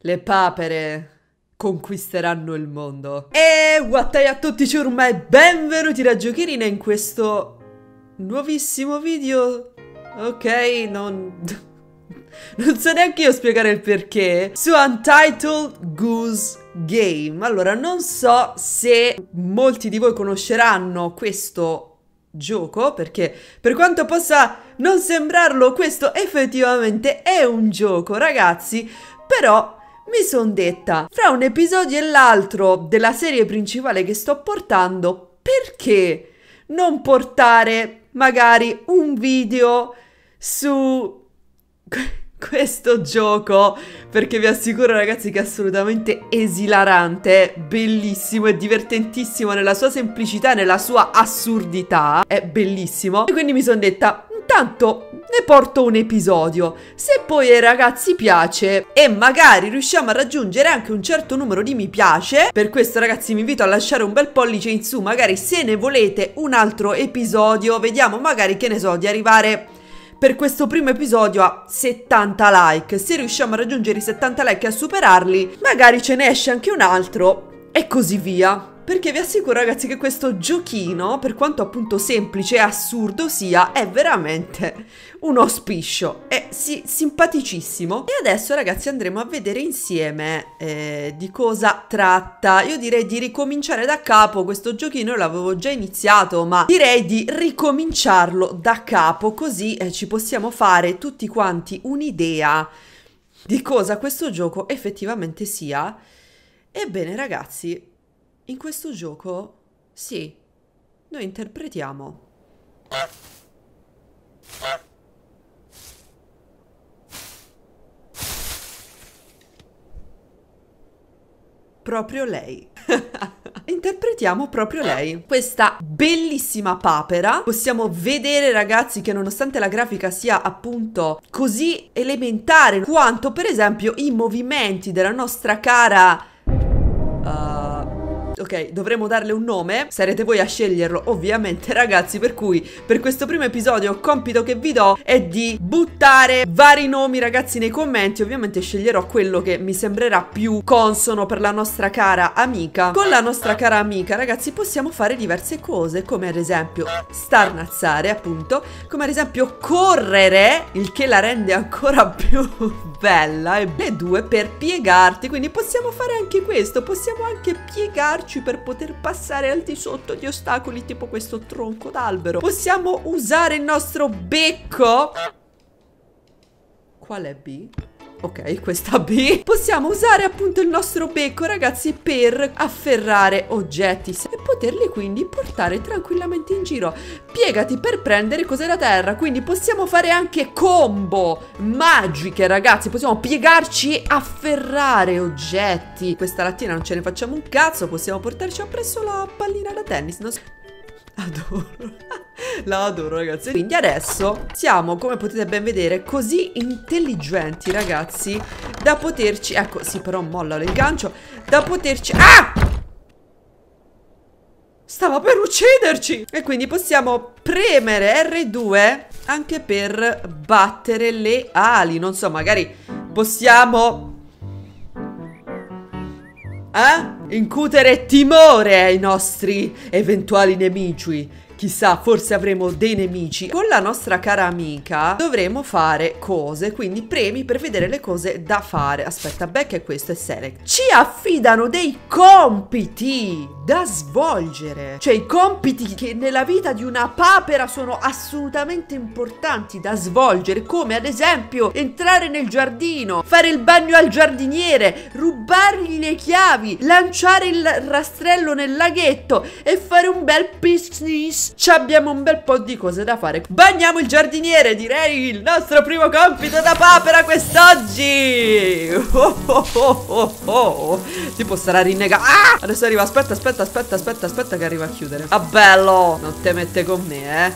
Le papere conquisteranno il mondo. E wattai a tutti ciurma e benvenuti da Giochirina in questo nuovissimo video. Ok, non so neanche io spiegare il perché. Su Untitled Goose Game. Allora, non so se molti di voi conosceranno questo gioco, perché per quanto possa non sembrarlo, questo effettivamente è un gioco, ragazzi. Però mi son detta, fra un episodio e l'altro della serie principale che sto portando, perché non portare magari un video su questo gioco? Perché vi assicuro, ragazzi, che è assolutamente esilarante, bellissimo e divertentissimo nella sua semplicità e nella sua assurdità. È bellissimo. E quindi mi son detta, intanto ne porto un episodio. Se poi ai ragazzi piace e magari riusciamo a raggiungere anche un certo numero di mi piace, per questo, ragazzi, vi invito a lasciare un bel pollice in su, magari se ne volete un altro episodio. Vediamo, magari, che ne so, di arrivare per questo primo episodio a 70 like. Se riusciamo a raggiungere i 70 like e a superarli, magari ce ne esce anche un altro e così via. Perché vi assicuro, ragazzi, che questo giochino, per quanto appunto semplice e assurdo sia, è veramente un auspicio. È simpaticissimo. E adesso, ragazzi, andremo a vedere insieme di cosa tratta. Io direi di ricominciare da capo. Questo giochino io l'avevo già iniziato, ma direi di ricominciarlo da capo, così ci possiamo fare tutti quanti un'idea di cosa questo gioco effettivamente sia. Ebbene, ragazzi, in questo gioco, sì, noi interpretiamo proprio lei. Interpretiamo proprio lei, questa bellissima papera. Possiamo vedere, ragazzi, che nonostante la grafica sia appunto così elementare quanto per esempio i movimenti della nostra cara... ok, dovremo darle un nome, sarete voi a sceglierlo ovviamente, ragazzi, per cui per questo primo episodio il compito che vi do è di buttare vari nomi, ragazzi, nei commenti. Ovviamente sceglierò quello che mi sembrerà più consono per la nostra cara amica. Con la nostra cara amica, ragazzi, possiamo fare diverse cose, come ad esempio starnazzare, appunto, come ad esempio correre, il che la rende ancora più bella, e le due per piegarti. Quindi possiamo fare anche questo, possiamo anche piegarci per poter passare al di sotto di ostacoli, tipo questo tronco d'albero. Possiamo usare il nostro becco. Qual è B? Ok, questa B. Possiamo usare appunto il nostro becco, ragazzi, per afferrare oggetti e poterli quindi portare tranquillamente in giro. Piegati per prendere cose da terra. Quindi possiamo fare anche combo magiche, ragazzi. Possiamo piegarci e afferrare oggetti. Questa lattina non ce ne facciamo un cazzo. Possiamo portarci appresso la pallina da tennis. Adoro. La adoro, ragazzi. Quindi adesso siamo, come potete ben vedere, così intelligenti, ragazzi, da poterci... Ecco, sì, però molla il gancio. Da poterci... Ah! Stava per ucciderci! E quindi possiamo premere R2 anche per battere le ali. Non so, magari possiamo... incutere timore ai nostri eventuali nemici. Chissà, forse avremo dei nemici. Con la nostra cara amica dovremo fare cose, quindi premi per vedere le cose da fare. Aspetta, back è questo, è select. Ci affidano dei compiti da svolgere, cioè i compiti che nella vita di una papera sono assolutamente importanti da svolgere, come ad esempio entrare nel giardino, fare il bagno al giardiniere, rubargli le chiavi, lanciare il rastrello nel laghetto e fare un bel business. Ci abbiamo un bel po' di cose da fare. Bagniamo il giardiniere, direi il nostro primo compito da papera quest'oggi. Tipo sarà rinnegato. Ah! Adesso arriva, aspetta che arriva a chiudere. Ah, bello, non te mette con me,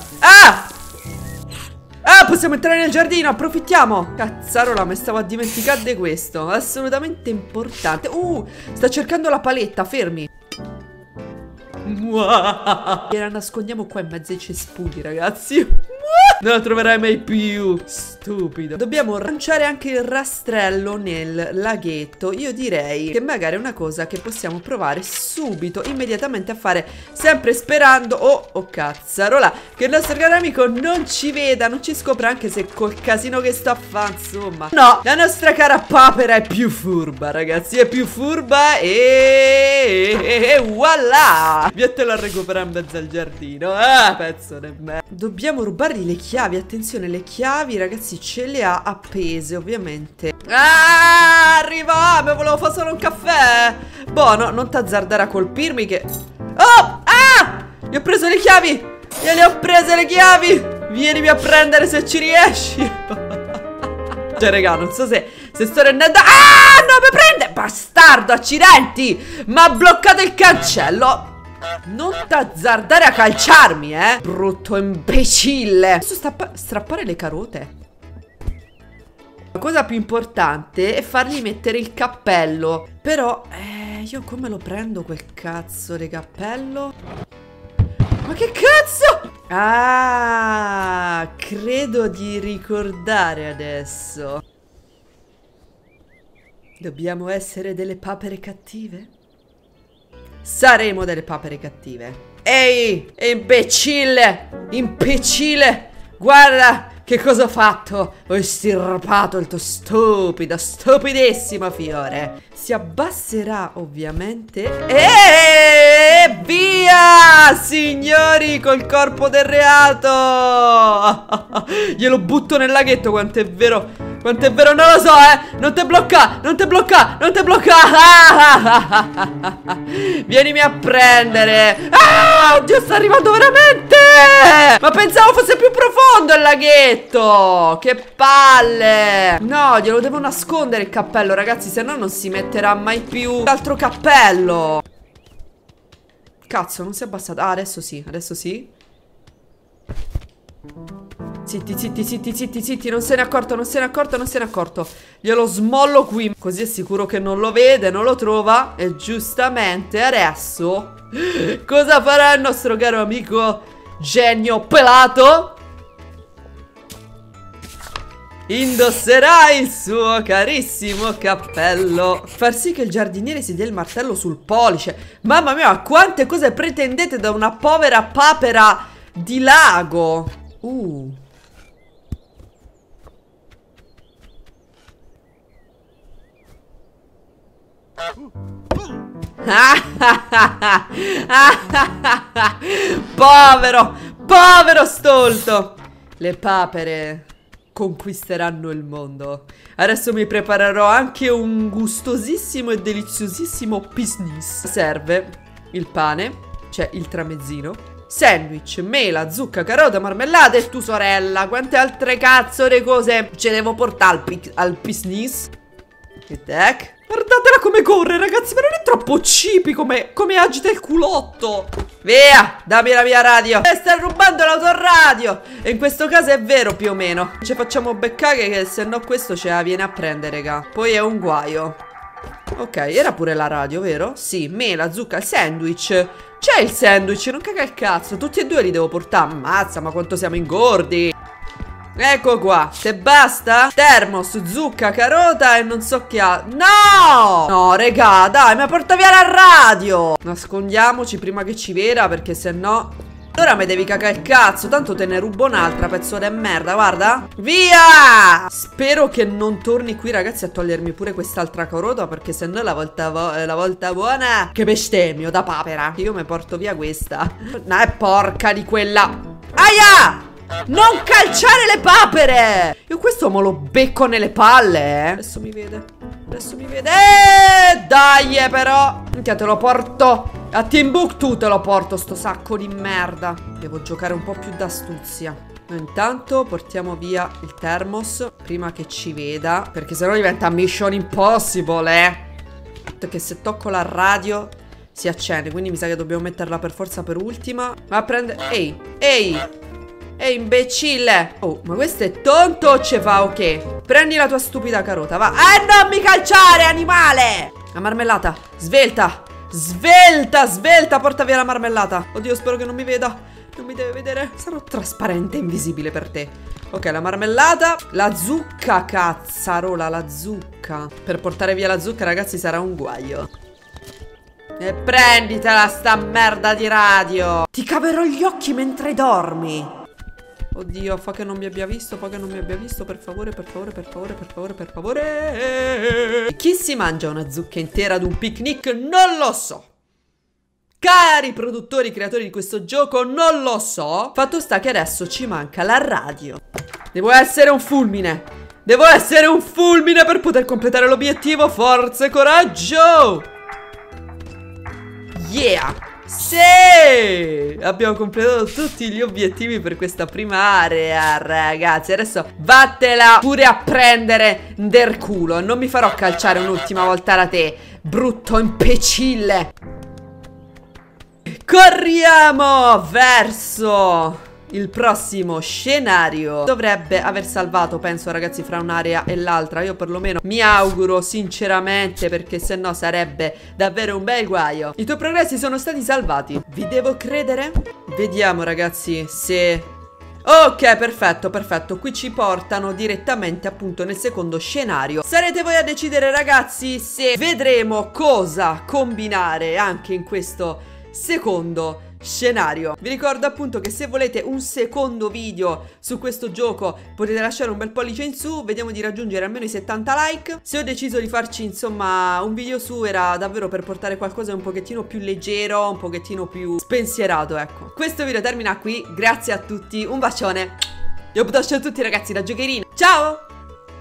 possiamo entrare nel giardino, approfittiamo. Cazzarola, mi stavo a dimenticare di questo. Assolutamente importante. Sta cercando la paletta, fermi. E la nascondiamo qua in mezzo ai cespugli, ragazzi. Non la troverai mai più. Stupido. Dobbiamo lanciare anche il rastrello nel laghetto. Io direi che magari è una cosa che possiamo provare subito, immediatamente a fare, sempre sperando, oh cazzarola, che il nostro caro amico non ci veda, non ci scopra, anche se col casino che sta a fare, insomma. No, la nostra cara papera è più furba, ragazzi, è più furba e voilà. Vietelo a recuperare in mezzo al giardino. Ah, pezzo di me. Dobbiamo rubargli le chiavi, attenzione, le chiavi, ragazzi, ce le ha appese, ovviamente. Ah, arriva, volevo fare solo un caffè. Buono, non t'azzardare a colpirmi che... Oh, ah, gli ho preso le chiavi. Gliele ho prese le chiavi. Vienimi a prendere se ci riesci. Cioè, raga, non so se sto rendendo... Ah, no, mi prende. Bastardo, accidenti. Ma ha bloccato il cancello. Non t'azzardare a calciarmi, brutto imbecille. Adesso strappare le carote. La cosa più importante è fargli mettere il cappello. Però, io come lo prendo quel cazzo di cappello? Ma che cazzo? Ah, credo di ricordare adesso. Dobbiamo essere delle papere cattive? Saremo delle papere cattive. Ehi, imbecille! Imbecille! Guarda che cosa ho fatto! Ho estirpato il tuo stupido, stupidissimo fiore. Si abbasserà ovviamente. E via! Signori, col corpo del reato! Glielo butto nel laghetto, quanto è vero. Quanto è vero, non lo so, non te blocca, non te blocca, non te blocca. Vienimi a prendere. Ah, oddio, sta arrivando veramente. Ma pensavo fosse più profondo il laghetto. Che palle. No, glielo devo nascondere il cappello, ragazzi, se no non si metterà mai più l'altro cappello. Cazzo, non si è abbassato. Ah, adesso sì, adesso sì. Zitti, zitti, zitti, zitti, zitti. Non se ne è accorto, non se ne è accorto, non se ne è accorto. Glielo smollo qui, così è sicuro che non lo vede, non lo trova. E giustamente adesso cosa farà il nostro caro amico genio pelato? Indosserà il suo carissimo cappello. Far sì che il giardiniere si dia il martello sul pollice. Mamma mia, quante cose pretendete da una povera papera di lago. Povero, povero stolto. Le papere conquisteranno il mondo. Adesso mi preparerò anche un gustosissimo e deliziosissimo business. Serve il pane, cioè il tramezzino, sandwich, mela, zucca, carota, marmellata e tu sorella. Quante altre cazzo di cose ce devo portare al business? E tac. Guardatela come corre, ragazzi, ma non è troppo cipi come agita il culotto. Via, dammi la mia radio. Stai rubando l'autoradio. E in questo caso è vero, più o meno. Ci facciamo beccare che se no questo ce la viene a prendere, raga. Poi è un guaio. Ok, era pure la radio, vero? Sì, mela, zucca, il sandwich. C'è il sandwich, non caga il cazzo. Tutti e due li devo portare. Ammazza, ma quanto siamo ingordi. Ecco qua, se basta? Termos, zucca, carota e non so che ha. No! No, regà, dai, ma porta via la radio. Nascondiamoci prima che ci veda, perché se no... Allora mi devi cagare il cazzo, tanto te ne rubo un'altra, pezzo di merda, guarda. Via! Spero che non torni qui, ragazzi, a togliermi pure quest'altra carota, perché se no la volta buona... Che bestemmio da papera. Io mi porto via questa. Porca di quella... Aia! Non calciare le papere! Io questo me lo becco nelle palle, Adesso mi vede. Adesso mi vede. Dai, però. Minchia, te lo porto a Timbuktu, te lo porto, sto sacco di merda. Devo giocare un po' più d'astuzia. Noi intanto portiamo via il termos prima che ci veda, perché sennò diventa Mission Impossible, Che se tocco la radio si accende, quindi mi sa che dobbiamo metterla per forza per ultima. Ma prende... Ehi, ehi! Ehi, imbecille! Oh, ma questo è tonto o ce fa ok? Prendi la tua stupida carota, va. Non mi calciare, animale! La marmellata, svelta! Svelta, svelta, porta via la marmellata. Oddio, spero che non mi veda. Non mi deve vedere. Sarò trasparente e invisibile per te. Ok, la marmellata. La zucca, cazzarola, la zucca. Per portare via la zucca, ragazzi, sarà un guaio. E prenditela sta merda di radio. Ti caverò gli occhi mentre dormi. Oddio, fa che non mi abbia visto, fa che non mi abbia visto. Per favore, per favore, per favore, per favore, per favore. Chi si mangia una zucca intera ad un picnic? Non lo so. Cari produttori, creatori di questo gioco, non lo so. Fatto sta che adesso ci manca la radio. Devo essere un fulmine. Devo essere un fulmine per poter completare l'obiettivo. Forza e coraggio. Yeah. Sì! Abbiamo completato tutti gli obiettivi per questa prima area, ragazzi. Adesso vattela pure a prendere del culo. Non mi farò calciare un'ultima volta da te, brutto imbecille. Corriamo verso il prossimo scenario. Dovrebbe aver salvato, penso, ragazzi, fra un'area e l'altra. Io perlomeno mi auguro sinceramente, perché se no sarebbe davvero un bel guaio. I tuoi progressi sono stati salvati. Vi devo credere? Vediamo, ragazzi, se... Ok, perfetto, perfetto. Qui ci portano direttamente appunto nel secondo scenario. Sarete voi a decidere, ragazzi, se vedremo cosa combinare anche in questo secondo scenario. Vi ricordo appunto che se volete un secondo video su questo gioco potete lasciare un bel pollice in su. Vediamo di raggiungere almeno i 70 like. Se ho deciso di farci insomma un video su era davvero per portare qualcosa un pochettino più leggero, un pochettino più spensierato, ecco. Questo video termina qui, grazie a tutti, un bacione. Io a tutti ragazzi da Giocherina. Ciao!